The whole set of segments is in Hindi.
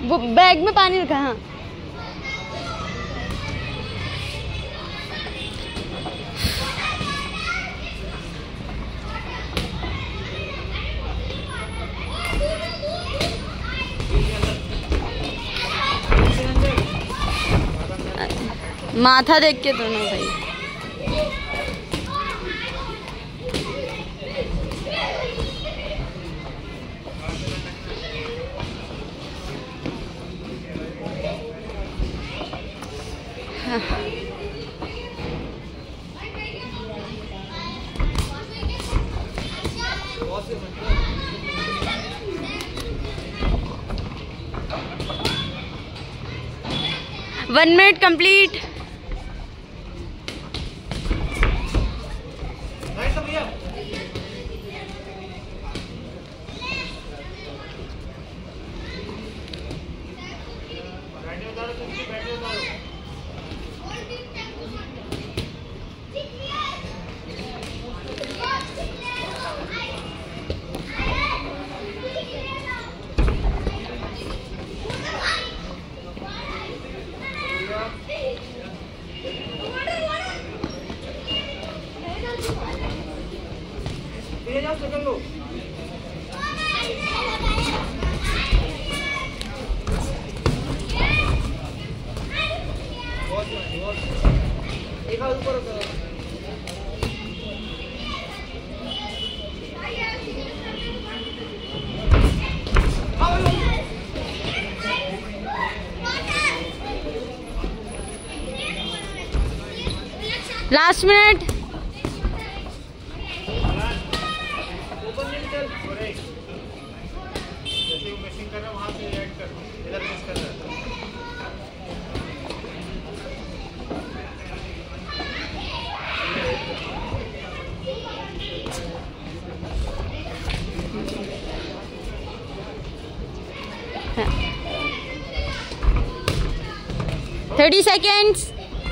वो बैग में पानी रखा। हाँ माथा देख के दोनों भाई। One minute complete. Last minute. Thirty seconds.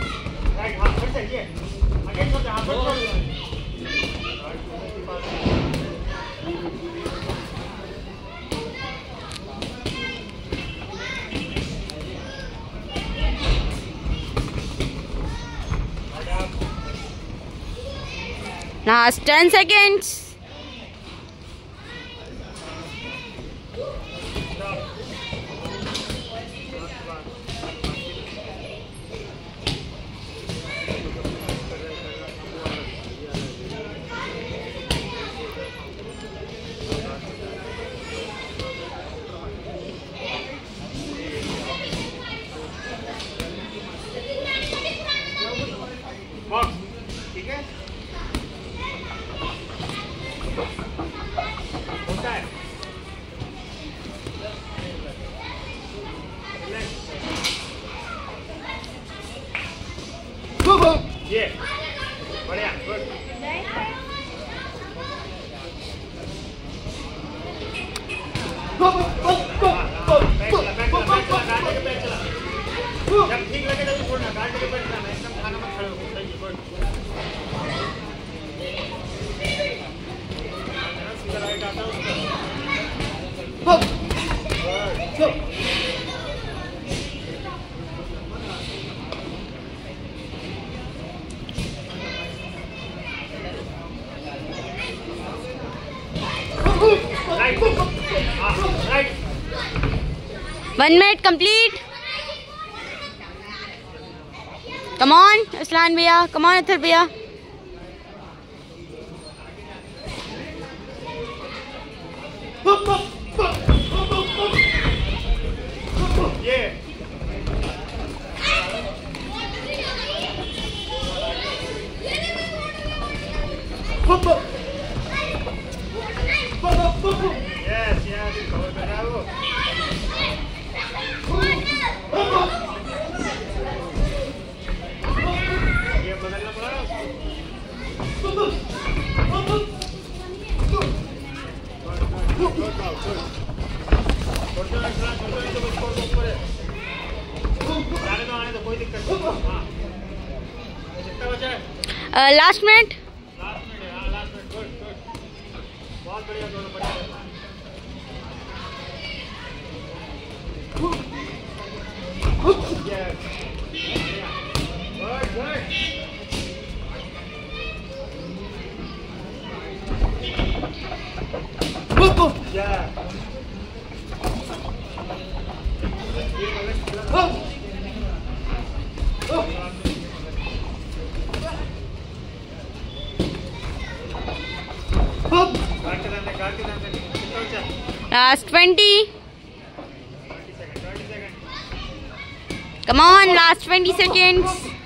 Last 10 seconds. ठीक है। ये बढ़िया, गुड। जब ठीक लगे तभी छोड़ना, गार्ड के पैर चलाना, एकदम खाना मत खड़े हो। सही, गुड। सीधा राइट आता है उसका। Right, right. 1 minute complete. Come on, Aslan भैया, come on अथर भैया। ये यस यस कवर कर रहा है वो। ये बदलना पड़ा। आने तो कोई दिक्कत नहीं। हाँ कितना बचा है? Last minute. लास्ट मिनट है। हाँ लास्ट मिनट, गुड गुड, बहुत बढ़िया, दोनों बढ़िया। Last 20. Come on, last 20 seconds.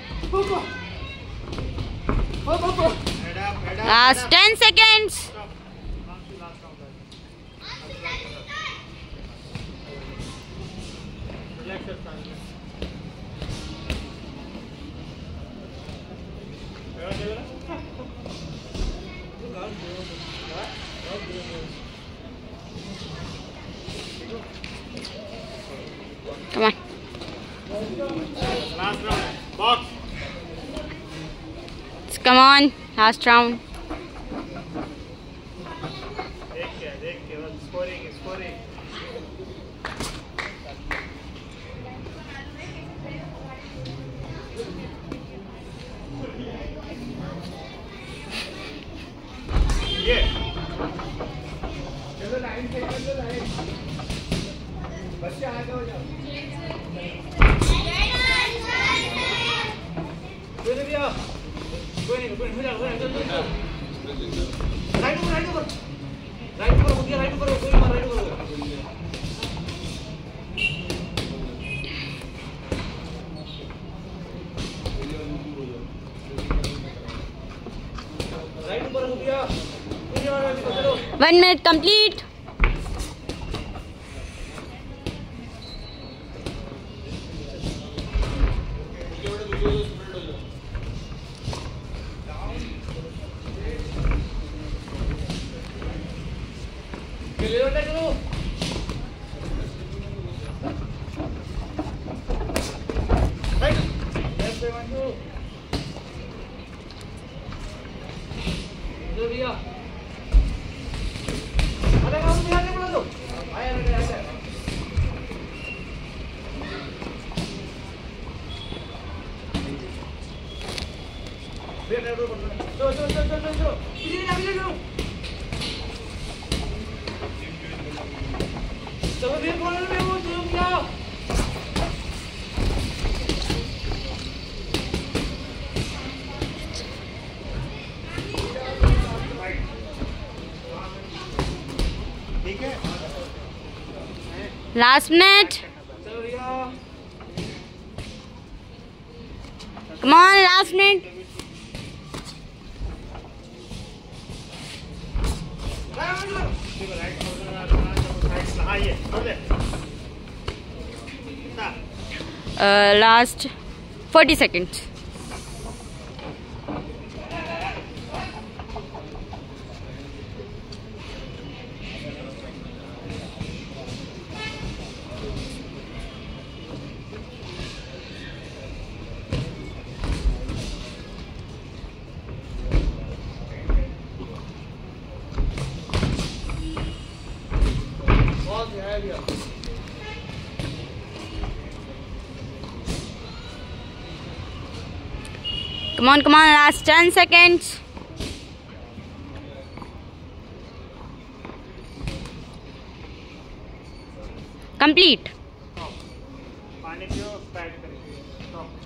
Last 10 seconds. Come on. Last round. Box. Come on, last round. देख के बस स्कोरिंग ये चलो लाइन से चलो लाइन बच्चे आगे हो जाओ कोई नहीं भैया कोई नहीं हो जाओ राइट ऊपर हो गया राइट ऊपर हो कोई मार राइट ऊपर हो राइट ऊपर हो गया 1 minute complete. Last minute. Come on, last minute. Last 40 seconds. Come on, last 10 seconds. Complete.